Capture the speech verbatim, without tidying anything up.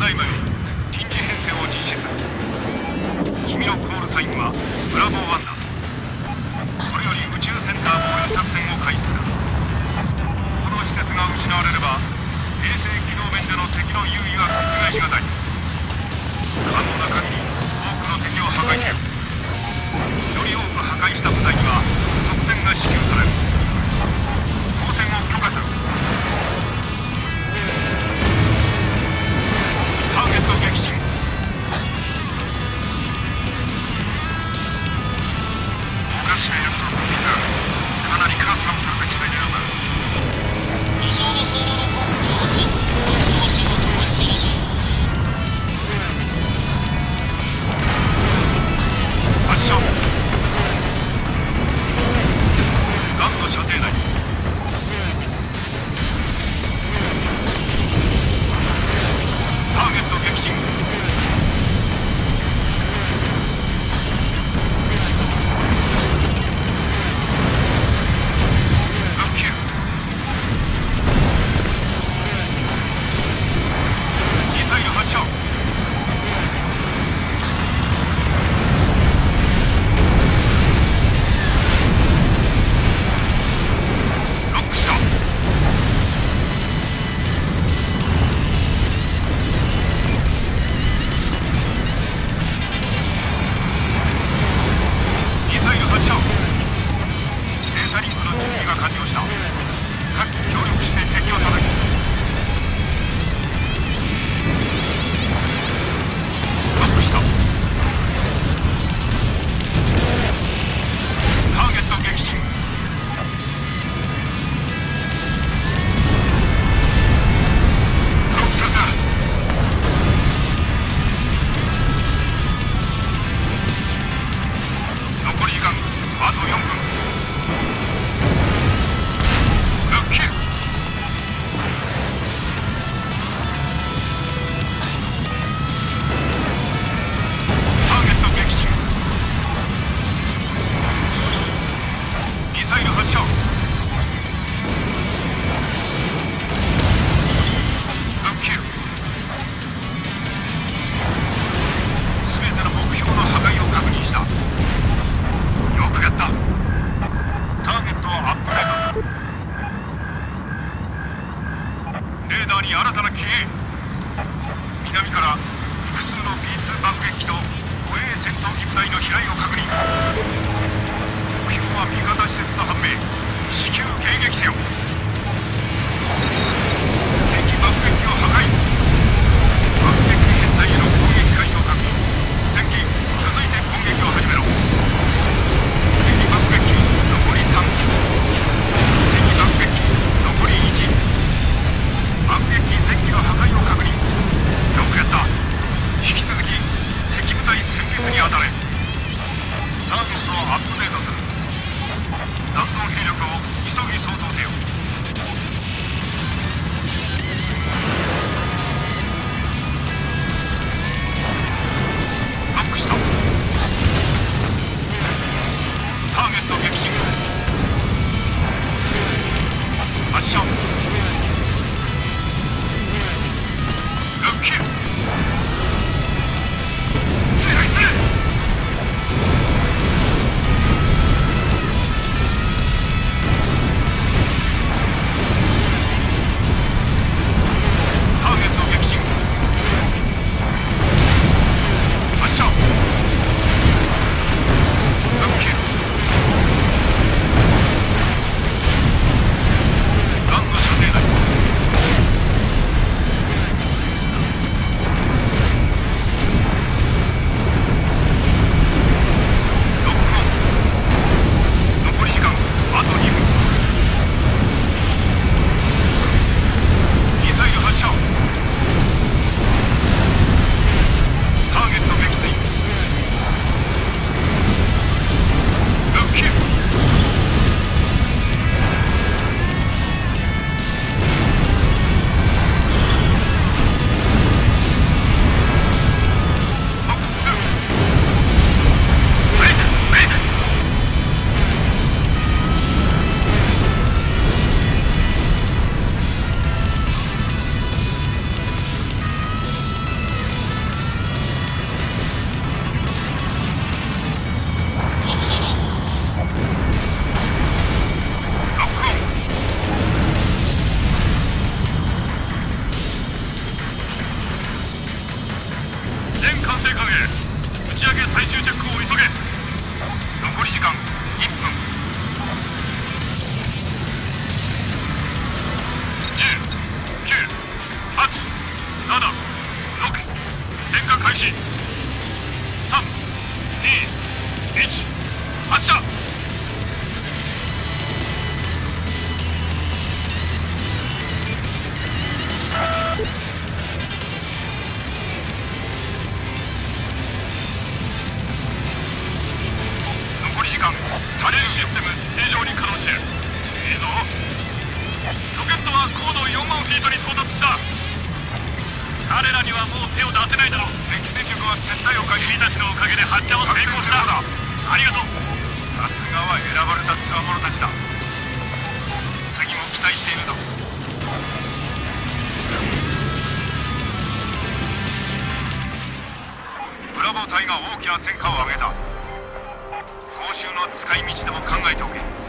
だいまより臨時編成を実施する。君のコールサインはブラボーワンだ。これより宇宙センター防衛作戦を開始する。この施設が失われれば衛星機能面での敵の優位は覆しがたい。可能な限り多くの敵を破壊せよ。より多く破壊した部隊には得点が支給される。当選を許可する。ターゲット撃沈。おかしなやつを見つけた。かなりカスタムされた機体のようだ。 異常な性能のコンピューターにその仕事をするぞ。 発射。ガンの射程内。ターゲット撃沈。復旧。ミサイル発射。ロックした。ミサイル発射。データリンクの準備が完了した。各機協力して敵を叩き。ロックした。ターゲット撃沈。ロックされた。残り時間あとよんぷん。復旧。ターゲット撃沈。ミサイル発射。復旧。すべての目標の破壊を確認した。よくやった。ターゲットをアップデートする。レーダーに新たな機影。南から複数の ビーツー 爆撃機と護衛戦闘機部隊の飛来を確認。目標は味方施設の判明。至急迎撃せよ。敵爆撃機を破壊。爆撃機編隊への攻撃開始を確認。前期続いて攻撃を始めろ。敵爆撃機残りさん。敵爆撃機残りいち。爆撃機前期の破壊を確認。よくやった。引き続き敵部隊殲滅に当たれ。ターゲットをアップデートする。残存兵力を急ぎ相当せよ。 打ち上げ最終チェックを急げ。残り時間いっぷん。じゅう、きゅう、はち、なな、ろく、点火開始。さん、に、いち、発射。残り時間。サレンシステム正常に稼働中。いいぞ。ロケットは高度よんまんフィートに到達した。彼らにはもう手を出せないだろう。敵戦力は撤退を開始。君たちのおかげで発射を成功した。ありがとう。さすがは選ばれた強者たちだ。次も期待しているぞ。ブラボー隊が大きな戦果を上げた。報酬の使い道でも考えておけ。